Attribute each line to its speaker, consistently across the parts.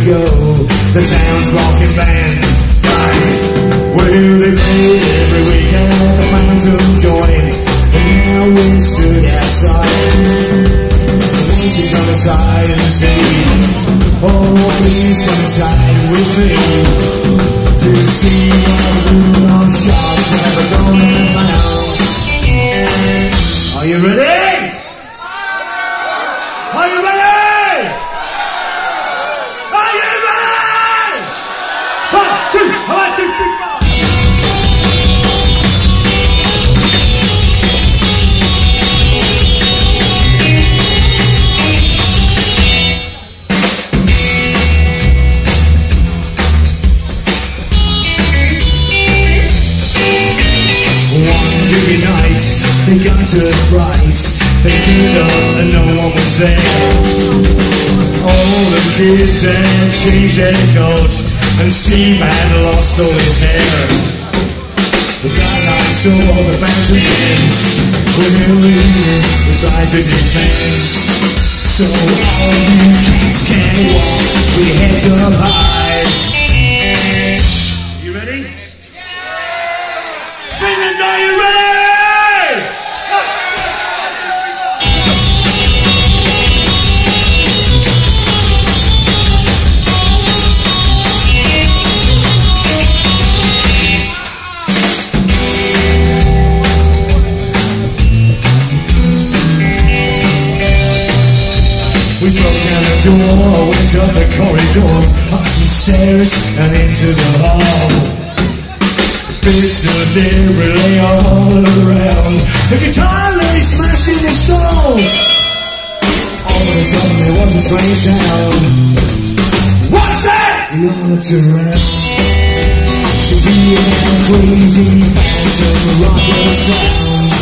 Speaker 1: ago, the town's rocking band died. Well, they played every weekend, the Phantom joined, and now we stood outside. Won't you come inside and see? Oh, please come inside with me to see what the moon shots never gonna found. Are you ready? Are you ready? Are you ready? 1, 2, 1, 2, 3, 4. Night, they got to fright. They turned up and no one was there. All the kids had changed their coat, and Steve had lost all his hair. The bad night saw the Phantom's end. We're decide to defend. So all you kids can walk with your heads up high. You ready? Finland, are you ready? We broke down the door, went up the corridor, up some stairs and into the hall. Bits of debris lay all around. The guitar lay smashed in the stalls. All of a sudden there was a strange sound. What's that? We all looked around to hear that crazy Phantom rocker sound.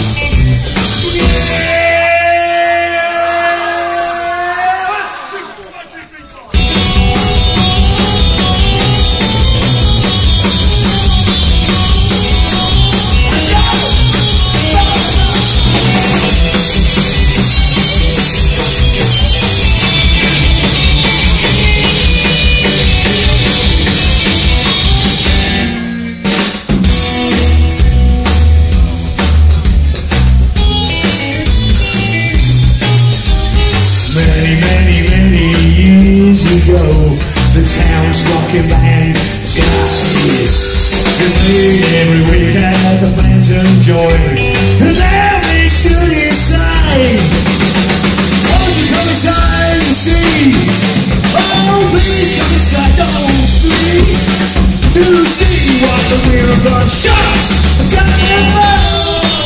Speaker 1: Many years ago, the town's rocking band started. They played every week at the Phantom joint, and now they stood inside. Won't you come inside and see? Oh, please come inside, don't flee, to see what the wheel of gun shots are gonna blow.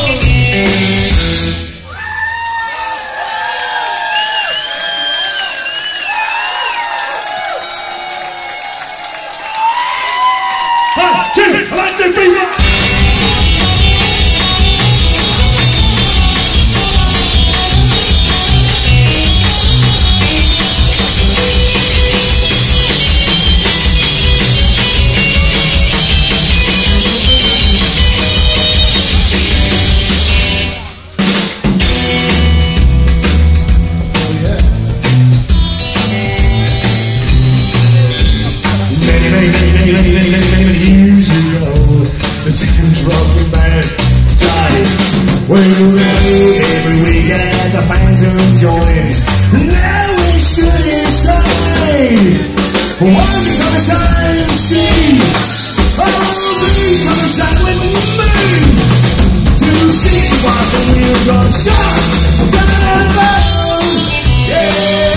Speaker 1: Many years ago, the town's rocking band died. Well, every week at the Phantom joint, now we stood inside. Won't you come inside and see? Oh, please come inside with me to see what the wheel gun shots are gonna blow. Yeah.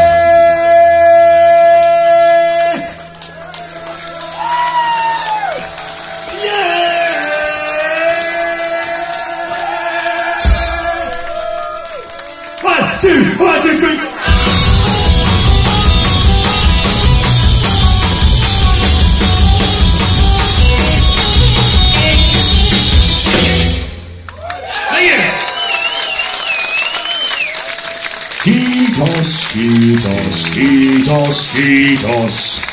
Speaker 1: One, two, three. Skitos, skitos, skitos, skitos.